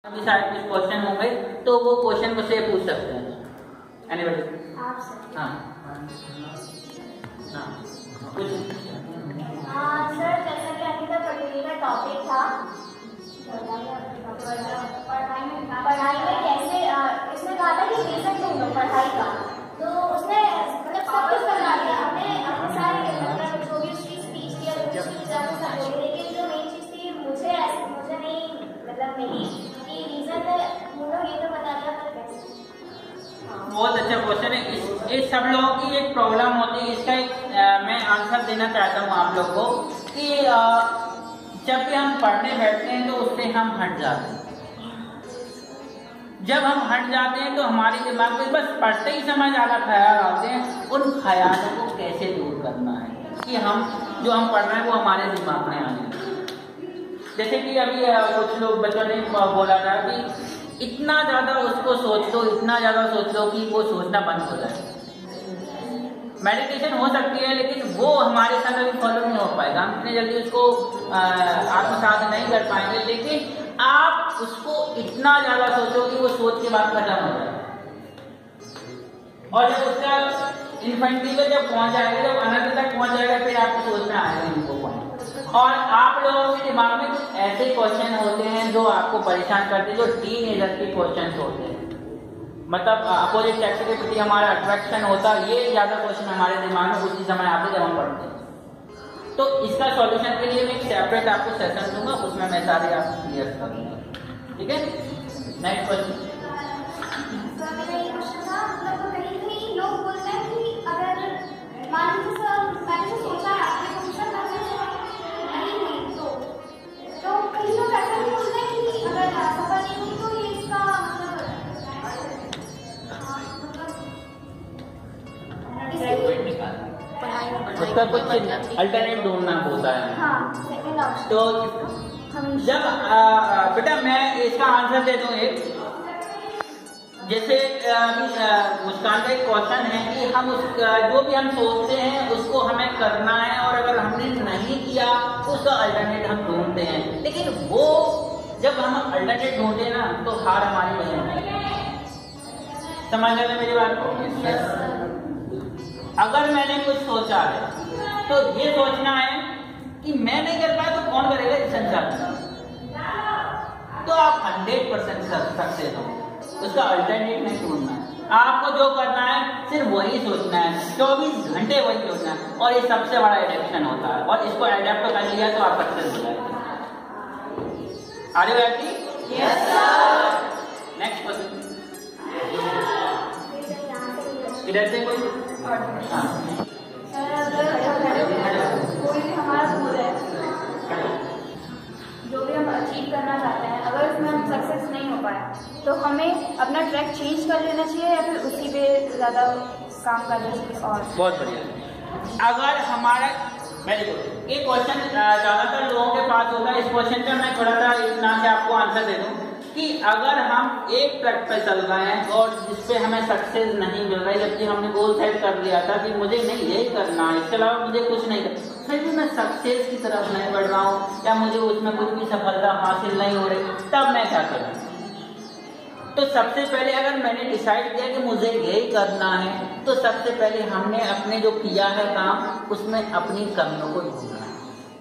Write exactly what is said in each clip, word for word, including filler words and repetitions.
अभी शायद कुछ क्वेश्चन होंगे तो वो क्वेश्चन मुझसे पूछ सकते हैं। एनीबॉडी? आप सर। हाँ हाँ कुछ हाँ सर, जैसा कि अभी तक पढ़ाई का टॉपिक था, पढ़ाई में पढ़ाई में कैसे इसने कहा था कि रीजन ढूंढो पढ़ाई का, तो उसने मतलब सब कुछ बता दिया। हमने अपने सारे मतलब जो भी उसकी स्पीच दिया जो भी उसकी विचार था, लेकिन जो मेन चीज थी मुझे ऐसे मुझे नहीं मतलब मिली कि रीजन ढूंढो, ये तो बता दिया पर कैसे। बहुत अच्छा क्वेश्चन है। इस, इस सब लोगों की एक प्रॉब्लम होती है। इसका एक आ, मैं आंसर देना चाहता हूँ आप लोग को कि आ, जब भी हम पढ़ने बैठते हैं तो उससे हम हट जाते हैं। जब हम हट जाते हैं तो हमारे दिमाग में बस पढ़ते ही समय ज़्यादा ख्याल आते हैं। उन ख्यालों को कैसे दूर करना है कि हम जो हम पढ़ रहे हैं वो हमारे दिमाग में आने। जैसे कि अभी कुछ लोग बच्चों ने बोला था कि इतना ज़्यादा उसको सोच लो, इतना ज़्यादा सोच लो कि वो सोचना बंद हो जाए। मेडिटेशन हो सकती है लेकिन वो हमारे साथ अभी फॉलो नहीं हो पाएगा, हम इतने जल्दी उसको आत्मसात नहीं कर पाएंगे। लेकिन आप उसको इतना ज़्यादा सोचो कि वो सोच के बाद खत्म हो जाए। और जब उसका इन्फेंट्री पे जब पहुंच जाएगा, जब अनंत तक पहुंच जाएगा, फिर आपको सोचना आएगा इनको पॉइंट। और आप लोगों के दिमाग में कुछ ऐसे क्वेश्चन होते हैं जो आपको परेशान करते हैं, जो टीन एजर के क्वेश्चन होते हैं, मतलब अपोजिट सेक्स के प्रति हमारा अट्रैक्शन होता है। ये ज्यादा क्वेश्चन हमारे दिमाग में उसी समय आते जब हम पढ़ते हैं। तो इसका सॉल्यूशन के लिए मैं एक सेपरेट आपको सेशन दूंगा, उसमें मैं सारे आपको क्लियर करूंगा। ठीक है, नेक्स्ट क्वेश्चन। लोग बोलते हैं कि अगर मान लीजिए मैंने जो सोचा है आपने फंक्शन नहीं हुई तो तो कई लोग ऐसा भी बोलते हैं कि अगर सफल नहीं हुई तो ये इसका मतलब उसका कुछ अल्टरनेट ढूंढना होता है। हाँ, सेकंड ऑप्शन। तो जब आ, बेटा मैं इसका आंसर दे दूं एक, जैसे मुस्कान का एक क्वेश्चन है कि हम उस जो भी हम सोचते हैं उसको हमें करना है, और अगर हमने नहीं किया तो उसका अल्टरनेट हम ढूंढते हैं। लेकिन वो जब हम अल्टरनेट ढूंढते हैं ना तो हार हमारी वजह नहीं। समझ रहे मेरी बात को? अगर मैंने कुछ सोचा है तो ये सोचना है कि मैं नहीं कर पाया तो कौन करेगा इस संसार में, तो आप हंड्रेड परसेंट सक्सेस हो। उसका अल्टरनेट नहीं ढूंढना है, आपको जो करना है सिर्फ वही सोचना है, चौबीस घंटे वही सोचना है। और ये सबसे बड़ा एडिक्शन होता है, और इसको एडेप्ट कर लिया तो आप सक्सेस हो जाएंगे। Are you happy? Yes sir. Next question. इधर से कोई? हाँ कोई भी हमारा गोल है, जो भी हम अचीव करना चाहते हैं, अगर उसमें हम सक्सेस नहीं हो पाए तो हमें अपना ट्रैक चेंज कर लेना चाहिए या फिर उसी पे ज़्यादा काम करना चाहिए। और बहुत बढ़िया। अगर हमारा वेरी गुड, ये क्वेश्चन ज़्यादातर लोगों के पास होता है। इस क्वेश्चन का मैं थोड़ा सा इतना से आपको आंसर दे दूं कि अगर हम एक ट्रैक पे चल रहे हैं और जिसपे हमें सक्सेस नहीं मिल रहा है, जबकि हमने गोल सेट कर लिया था कि मुझे नहीं यही करना है, इसके अलावा मुझे कुछ नहीं करना, फिर भी मैं सक्सेस की तरफ नहीं बढ़ रहा हूँ या मुझे उसमें कुछ भी सफलता हासिल नहीं हो रही, तब मैं क्या करूँ? तो सबसे पहले अगर मैंने डिसाइड किया कि मुझे यही करना है, तो सबसे पहले हमने अपने जो किया है काम उसमें अपनी कमियों को ढूंढना है।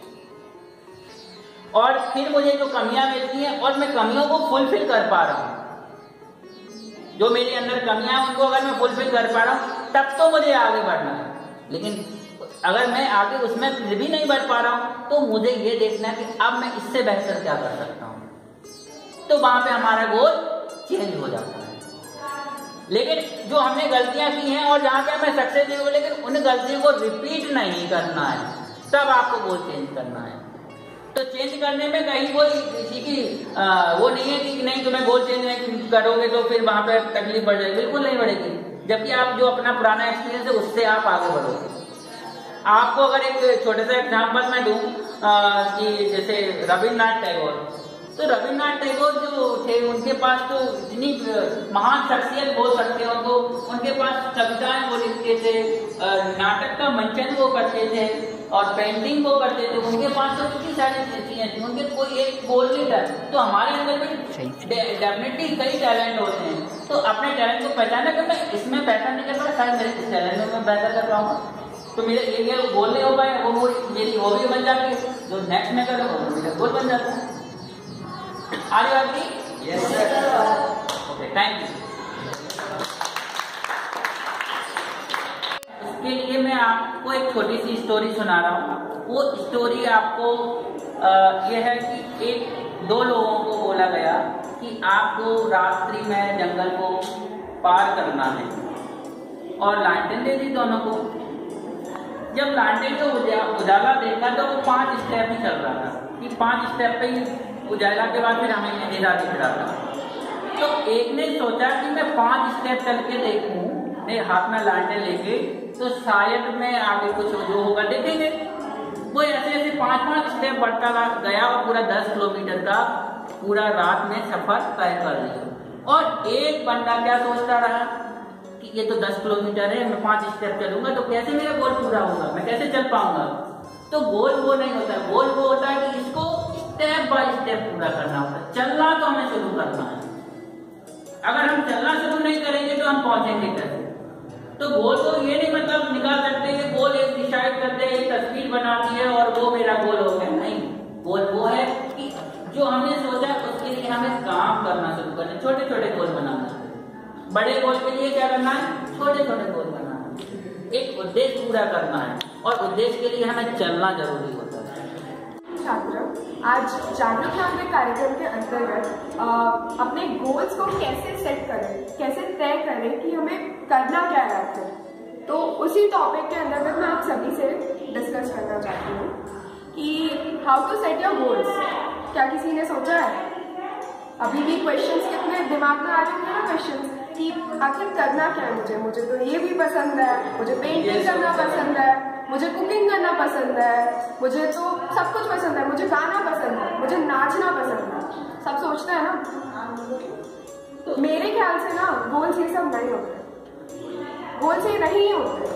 और फिर मुझे जो कमियां मिलती हैं और मैं कमियों को फुलफिल कर पा रहा हूं, जो मेरे अंदर कमियां हैं उनको अगर मैं फुलफिल कर पा रहा हूं, तब तो मुझे आगे बढ़ना है। लेकिन अगर मैं आगे उसमें फिर भी नहीं बढ़ पा रहा हूं तो मुझे ये देखना है कि अब मैं इससे बेहतर क्या कर सकता हूं। तो वहां पे हमारा गोल चेंज हो जाता है। लेकिन जो हमने गलतियां की हैं और जहां पे हमें सक्सेस नहीं हुई, लेकिन उन गलतियों को रिपीट नहीं करना है, तब आपको गोल चेंज करना है। तो चेंज करने में कहीं कोई किसी की आ, वो नहीं है कि नहीं तुम्हें गोल चेंज नहीं करोगे तो फिर वहां पे तकलीफ बढ़ जाएगी, बिल्कुल नहीं बढ़ेगी। जबकि आप जो अपना पुराना एक्सपीरियंस है उससे आप आगे बढ़ोगे। आपको अगर एक छोटे सा एग्जाम्पल मैं दूं कि जैसे रविन्द्रनाथ टैगोर, तो रविन्द्रनाथ टैगोर जो थे उनके पास तो इतनी महान शख्सियत बोल सकते हैं उनको, उनके पास कविताएं वो लिखते थे, नाटक का मंचन वो करते थे, और पेंटिंग वो करते थे, उनके पास तो इतनी सारी चीजें थी, उनके कोई एक गोल नहीं था। तो हमारे अंदर भी डेफिनेटली कई टैलेंट होते हैं, तो अपने टैलेंट को पहचाना कि मैं इसमें बेहतर नहीं कर पाऊँ, शायद मेरे इस टैलेंट में मैं बेहतर कर पाऊँगा, तो मेरे ये गोल नहीं हो पाए, वो वो मेरी हॉबी बन जाती है, जो नेक्स्ट में करूँगा वो मेरा गोल बन जाता है। आगे बात की? Yes sir. Okay, thank you. इसके लिए मैं आपको एक छोटी सी स्टोरी सुना रहा हूँ। वो स्टोरी आपको ये है कि एक दो लोगों को बोला गया कि आपको रात्रि में जंगल को पार करना है, और लालटेन दे दी दोनों को। जब लालटेन को उजाला देखा तो वो पांच स्टेप ही चल रहा था कि पांच स्टेप पे ही उजाला के बाद फिर हमें अंधेरा दिख रहा था। तो एक ने सोचा कि मैं पांच स्टेप चल के देखूं, मेरे हाथ में लालटेन लेके, तो शायद मैं आगे कुछ जो होगा देखेंगे। वो ऐसे ऐसे पांच पांच स्टेप बढ़ता गया और पूरा दस किलोमीटर का पूरा रात में सफर तय कर लिया। और एक बंदा क्या सोचता रहा कि ये तो दस किलोमीटर है, मैं पांच स्टेप चलूंगा तो कैसे मेरा गोल पूरा होगा, मैं कैसे चल पाऊंगा। तो गोल वो नहीं होता, गोल वो होता है कि इसको स्टेप बाय स्टेप पूरा करना होता है। चलना तो हमें शुरू करना है, अगर हम चलना शुरू नहीं करेंगे तो हम पहुंचेंगे कैसे। तो गोल को ये नहीं मतलब निकाल सकते कि गोल एक डिसाइड करते हैं, एक तस्वीर बनाती है और वो मेरा गोल हो गया, नहीं। गोल वो है कि जो हमने सोचा उसके लिए हमें काम करना शुरू करना, छोटे छोटे गोल बनाना। बड़े गोल के लिए क्या करना है, छोटे छोटे गोल बनाना है, एक उद्देश्य पूरा करना है, और उद्देश्य के लिए हमें चलना जरूरी होता है। छात्र आज जागरूक नागरिक कार्यक्रम के अंतर्गत अपने गोल्स को कैसे सेट करें, कैसे तय करें कि हमें करना क्या है आखिर, तो उसी टॉपिक के अंतर्गत मैं आप सभी से डिस्कस करना चाहती हूँ कि how to set your goals. क्या किसी ने सोचा है? अभी भी क्वेश्चंस कितने दिमाग में आ रहे होंगे ना क्वेश्चंस कि आखिर करना क्या है मुझे मुझे तो ये भी पसंद है, मुझे पेंटिंग करना पसंद है, मुझे कुकिंग करना पसंद है, मुझे तो सब कुछ पसंद है, मुझे गाना पसंद है, मुझे नाचना पसंद है। सब सोचते हैं ना। तो मेरे ख्याल से ना गोल्स ये सब नहीं होते, गोल से नहीं होते।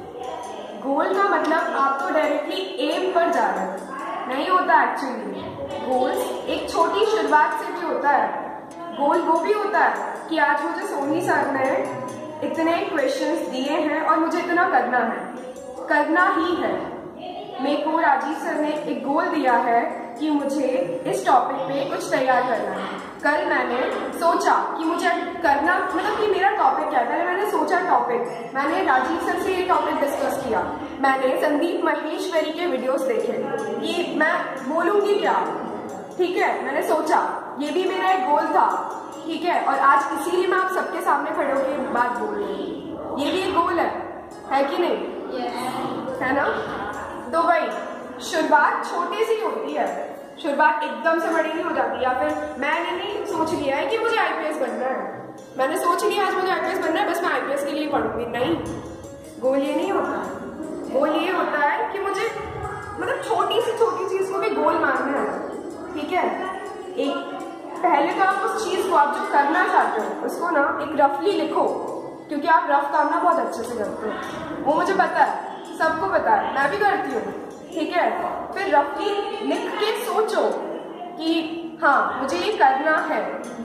गोल का मतलब आप तो डायरेक्टली एम पर जा रहे हैं, नहीं होता एक्चुअली। गोल्स एक छोटी शुरुआत से भी होता है। गोल वो भी होता है कि आज मुझे सोनी सर ने इतने क्वेश्चंस दिए हैं और मुझे इतना करना है, करना ही है। मेरे को राजीव सर ने एक गोल दिया है कि मुझे इस टॉपिक पे कुछ तैयार करना है। कल मैंने सोचा कि मुझे करना मतलब कि मेरा टॉपिक क्या है, पहले मैंने सोचा टॉपिक, मैंने राजीव सर से ये टॉपिक डिस्कस किया, मैंने संदीप महेश्वरी के वीडियोस देखे कि मैं बोलूँगी क्या, ठीक है। मैंने सोचा ये भी मेरा एक गोल था, ठीक है, और आज इसीलिए मैं आप सबके सामने खड़े होकर बात बोल रही हूँ। ये भी एक गोल है, है कि नहीं? yes. है ना? तो भाई शुरुआत छोटी सी होती है, शुरुआत एकदम से बड़ी नहीं हो जाती। या फिर मैंने नहीं सोच लिया है कि मुझे आईपीएस बनना है, मैंने सोच लिया आज मुझे आईपीएस बनना है, बस मैं आईपीएस के लिए पढ़ूंगी। नहीं, गोल ये नहीं होता। गोल ये होता है कि मुझे मतलब छोटी सी छोटी चीज को भी गोल मानना है, ठीक है। एक पहले तो आप उस चीज को, आप जो करना चाहते हो उसको ना एक रफली लिखो, क्योंकि आप रफ काम ना बहुत अच्छे से करते हो, वो मुझे पता है, सबको पता है, मैं भी करती हूँ, ठीक है। फिर रफली लिख के सोचो कि हाँ मुझे ये करना है,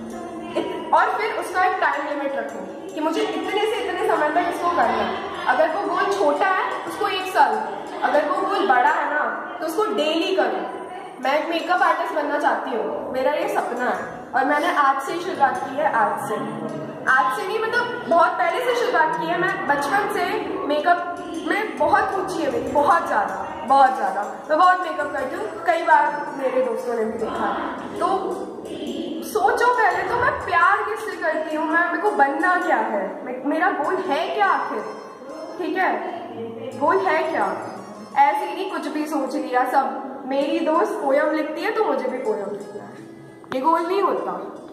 और फिर उसका एक टाइम लिमिट रखो कि मुझे इतने से इतने समय तक इसको करना है। अगर वो गोल छोटा है उसको एक साल, अगर वो गोल बड़ा है ना तो उसको डेली करो। मैं एक मेकअप आर्टिस्ट बनना चाहती हूँ, मेरा ये सपना है, और मैंने आज से शुरुआत की है। आज से आज से नहीं मतलब बहुत पहले से शुरुआत की है। मैं बचपन से मेकअप में बहुत रुचि है मेरी, बहुत ज़्यादा बहुत ज़्यादा मैं बहुत मेकअप करती हूँ, कई बार मेरे दोस्तों ने भी देखा। तो सोचो पहले तो मैं प्यार किससे करती हूँ, मैं मेरे को बनना क्या है, मेरा गोल है क्या आखिर, ठीक है। गोल है क्या, ऐसे ही नहीं कुछ भी सोच लिया। सब मेरी दोस्त पोयम लिखती है तो मुझे भी पोयम लिखना है, ये गोल नहीं होता।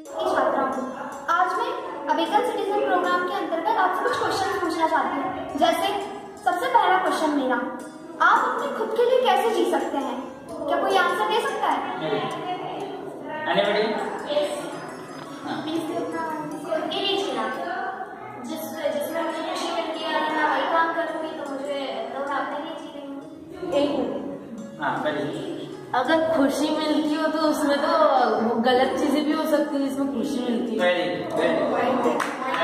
आज मैं अवेकन सिटीजन प्रोग्राम के अंतर्गत आपसे कुछ क्वेश्चन पूछना चाहती हूँ। जैसे सबसे पहला क्वेश्चन मेरा, आप अपने खुद के लिए कैसे जी सकते हैं? क्या कोई आंसर दे सकता है? जिस जिसमें मुझे खुशी मिलती है मैं वही काम करूँगी, तो मुझे तो मैं अपने लिए जी रही हूँ। एक हाँ पहले अगर खुशी मिलती हो तो उसमें तो गलत चीजें भी हो सकती है जिसमें खुशी मिलती है। वेरी वेरी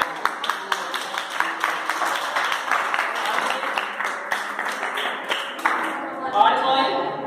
और कोई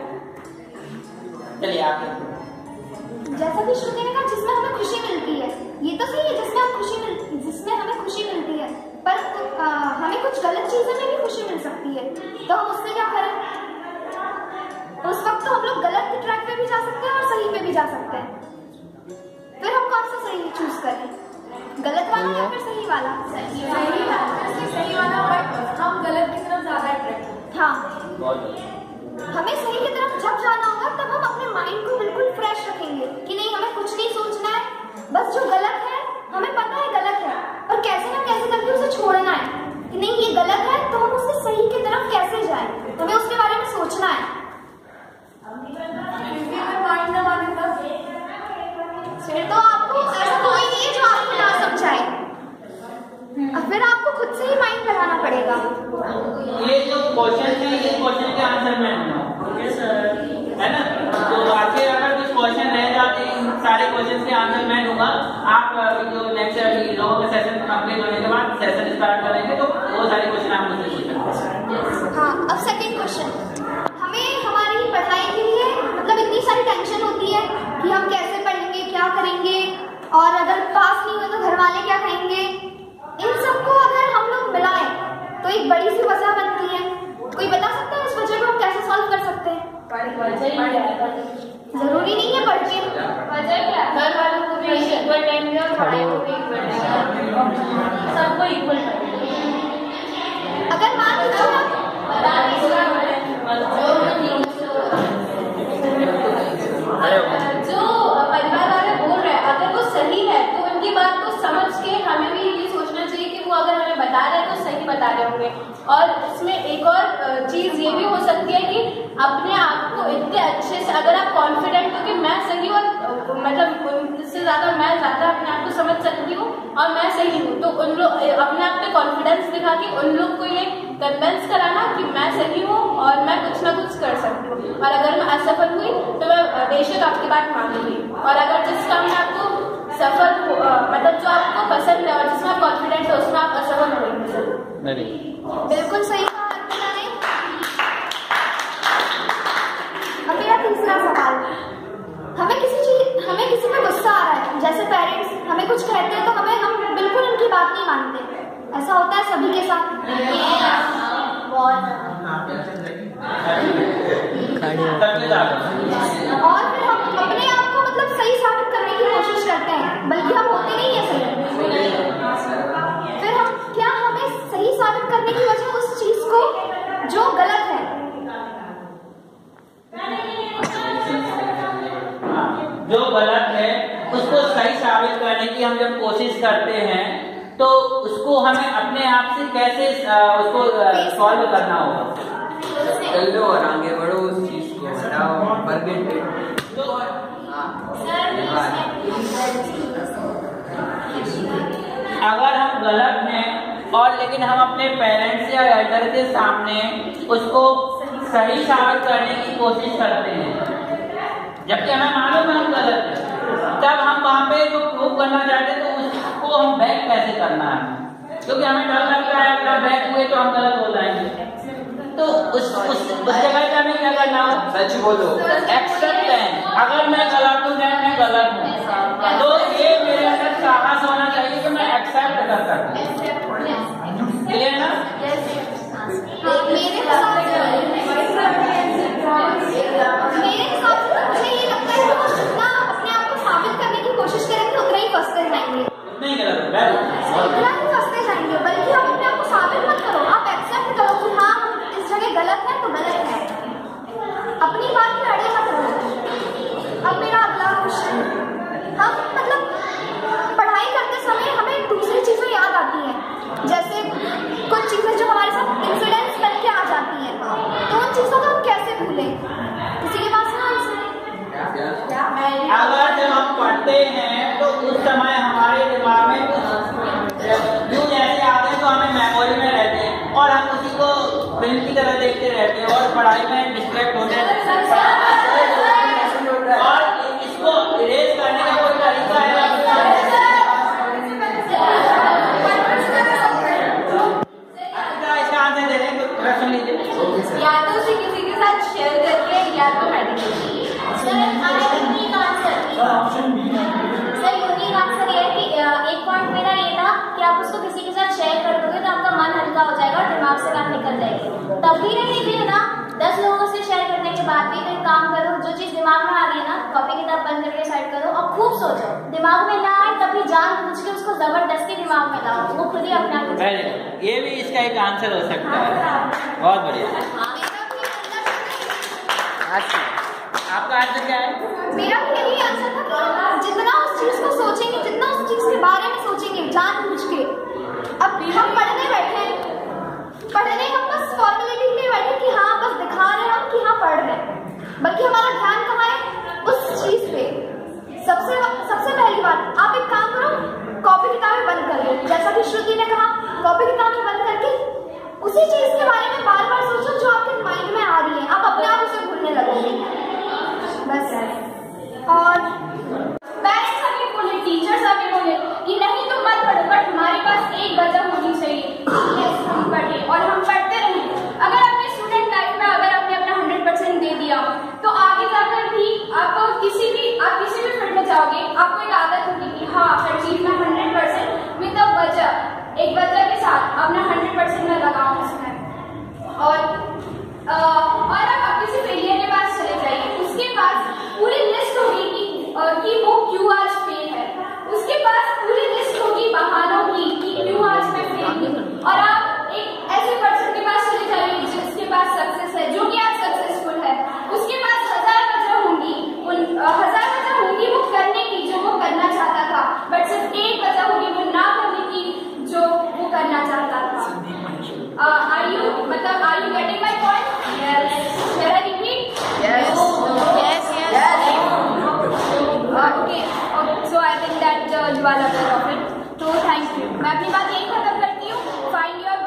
चलिए आप। जैसा कि श्रुति ने कहा जिसमें हमें खुशी मिलती है, ये तो सही है जिसमें हम खुशी मिल जिसमें हमें खुशी मिलती है, पर आ, हमें कुछ गलत चीजों में भी खुशी मिल सकती है, तो हम उससे क्या करें? उस वक्त तो हम लोग गलत ट्रैक पे भी जा सकते हैं और सही पे भी जा सकते हैं। फिर हम कौन सा सही चूज करें, गलत वाला या फिर सही वाला? सही वाला, सही वाला, बट हम गलत की तरफ ज्यादा अट्रैक्ट। हाँ, हमें सही की तरफ जब जाना होगा तब हम अपने माइंड को बिल्कुल फ्रेश रखेंगे कि नहीं हमें कुछ नहीं सोचना है, बस जो गलत है हमें पता है गलत है, और कैसे ना कैसे करके उसे छोड़ना है कि नहीं ये गलत है तो हम उससे सही की तरफ कैसे जाएं, हमें उसके बारे में सोचना है। फिर तो आपको ऐसा कोई नहीं है जो आपको ना समझाए, फिर आपको खुद से ही माइंड लगाना पड़ेगा। ये जो क्वेश्चन है ये क्वेश्चन के आंसर में है ना, तो आगे अगर कुछ क्वेश्चन रह जाते हैं सारे क्वेश्चन के आंसर मैं दूंगा। आप जो नेक्स्ट लोगों का सेशन कंप्लीट होने के बाद सेशन स्टार्ट करेंगे तो वो सारे क्वेश्चन आप मुझसे पूछ सकते हैं। हाँ, अब सेकंड क्वेश्चन, हमें हमारी पढ़ाई के लिए मतलब इतनी सारी टेंशन होती है कि हम कैसे पढ़ेंगे, क्या करेंगे, और अगर पास नहीं हुए तो घर वाले क्या कहेंगे। इन सबको अगर हम लोग मिलाएं तो एक बड़ी सी वजह बनती है। कोई बता सकता है इस वजह को हम कैसे सॉल्व कर सकते हैं? जरूरी नहीं है पढ़ के, घर वालों को भी इक्वल टाइम दिया और पढ़ाई को भी इक्वल टाइम, सबको इक्वल टाइम। अगर मान लीजिए जो परिवार वाले बोल रहे हैं अगर वो सही है तो उनकी बात को समझ के हमें भी ये सोचना चाहिए कि वो अगर हमें बता रहे हैं तो सही बता रहे होंगे। और इसमें एक और चीज ये भी हो सकती है कि अपने आप को इतने अच्छे से अगर आप कॉन्फिडेंट हो कि मैं सही और मतलब उनसे ज्यादा मैं ज्यादा अपने आप को समझ सकती हूँ और मैं सही हूँ, तो उन लोग अपने आप पे कॉन्फिडेंस दिखा के उन लोग को ये कन्विंस कराना कि मैं सही हूँ और मैं कुछ ना कुछ कर सकती हूँ, और अगर मैं असफल हुई तो मैं बेशक आपकी बात मानूंगी, और अगर जिस काम में आपको सफल मतलब जो आपको पसंद है और जिसमें आप कॉन्फिडेंट है उसमें आप असफल होंगे। बिल्कुल सही कहा आपने। अब मेरा तीसरा सवाल, हमें किसी चीज हमें किसी पे गुस्सा आ रहा है, जैसे पेरेंट्स हमें कुछ कहते हैं तो हमें हम बिल्कुल उनकी बात नहीं मानते, ऐसा होता है सभी के साथ। और फिर हम अपने आप को मतलब सही साबित करने की कोशिश करते हैं, बल्कि हम होते नहीं है सही। फिर हम क्या हमें सही साबित करने की वजह उस चीज को जो गलत है, जो गलत है उसको सही साबित करने की हम जब कोशिश करते हैं तो उसको हमें अपने आप से कैसे उसको सॉल्व करना होगा। चलो और आगे बढ़ो, उस चीज को हटाओ, फॉरगेट इट। अगर हम गलत हैं और लेकिन हम अपने पेरेंट्स या एल्डर के सामने उसको सही साबित करने की कोशिश करते हैं जबकि हमें मालूम है हम गलत हैं, तब हम वहाँ पे जो प्रूव करना चाहते हैं तो उसको हम बैक कैसे करना है, क्योंकि हमें डर लगता है अगर हम बैक हुए तो हम गलत हो जाएंगे। तो उस उस उस जगह पे हमें क्या करना हो? सच बोलो, एक्सेप्टेंस। अगर मैं गलत हूँ मैं गलत हूँ तो ये मेरे अंदर साहस होना चाहिए कि मैं एक्सेप्ट कर सकूँ। क्लियर ना? मेरे हिसाब से मुझे ये लगता है कि वो जितना अपने आप को साबित करने की कोशिश करेंगे उतना ही फंसते जाएंगे, नहीं गलत उतना ही फंसते जाएंगे। बल्कि आप अपने आप को साबित मत करो, आप एक्सेप्ट करो कि हाँ इस जगह गलत है तो गलत है, अपनी बात में अड़े मत रहो। अब मेरा अगला क्वेश्चन, हम मतलब पढ़ाई करते समय हमें दूसरी चीजें याद आती हैं, जैसे कुछ चीजें जो हमारे साथ इंसिडेंट्स करके आ जाती हैं, तो उन चीजों को हम कैसे भूलें? किसी के पास ना अगर जब हम पढ़ते हैं तो उस समय हमारे दिमाग में कुछ न्यूज ऐसे आते हैं जो हमें मेमोरी में रहते हैं और हम उसी को फिल्म की तरह देखते रहते हैं और पढ़ाई में डिस्ट्रैक्ट होते बंद करके साइड करो और खूब सोचो, दिमाग में ना आए तभी जान बुझ के उसको जबरदस्ती दिमाग में लाओ, वो खुद ही अपने आप। ये भी इसका एक आंसर हो सकता है। बहुत बढ़िया। आपका आंसर क्या है? मेरा भी यही आंसर था कि जितना उस चीज को सोचेंगे, जितना उस चीज के बारे में सोचेंगे जान बुझ के। अब हम पढ़ने बैठे, पढ़ने हम बस फॉर्मेलिटी के लिए बैठे कि हाँ बस दिखा रहे हम कि हाँ पढ़ रहे हैं, बल्कि हमारा ध्यान कहाँ है? उस चीज पे। सबसे सबसे पहली बात, आप एक काम करो, कॉपी किताबें बंद कर दो। जैसा कि श्रुति ने कहा, कॉपी किताबें बंद करके उसी चीज के बारे में बार बार सोचो जो आपके माइंड में आ रही है, आप अपने आप उसे भूलने लगोगे। बस है। और पेरेंट्स अभी बोले, टीचर्स अभी बोले कि नहीं तुम मत पढ़ो, बट हमारे पास एक वजह होनी चाहिए हम पढ़े और हम पढ़ते रहें। अगर अपने स्टूडेंट लाइफ में अगर आपने अपना हंड्रेड परसेंट दे दिया तो आगे जाकर भी आप किसी भी आप किसी भी फील्ड में जाओगे, आपको एक आदत होगी कि हाँ अचीव में हंड्रेड परसेंट विद द वजह, एक वजह के साथ अपना हंड्रेड परसेंट में लगाऊं उसमें। और आ, और आप किसी फेलियर के पास चले जाइए, उसके पास पूरी लिस्ट होगी कि, कि वो क्यों आज फेल है, उसके पास पूरी लिस्ट होगी बहानों की कि क्यों आज मैं फेल हूँ। और आप एक ऐसे पर्सन के पास चले जाइए जिसके पास सक्सेस है, जो कि आज सक्सेसफुल है, उसके पास हजार वजह होंगी, उन हजार वजह होंगी वो करने की जो वो करना चाहता था, बट सिर्फ एक वजह होगी वो ना करने की जो वो करना चाहता था। आर यू मतलब are you getting my point? Yes. Shall I repeat? Yes. Yes. Yes. Okay. So I think that uh, you are aware of it. So thank you. मैं अपनी बात यही खत्म करती हूँ. Find your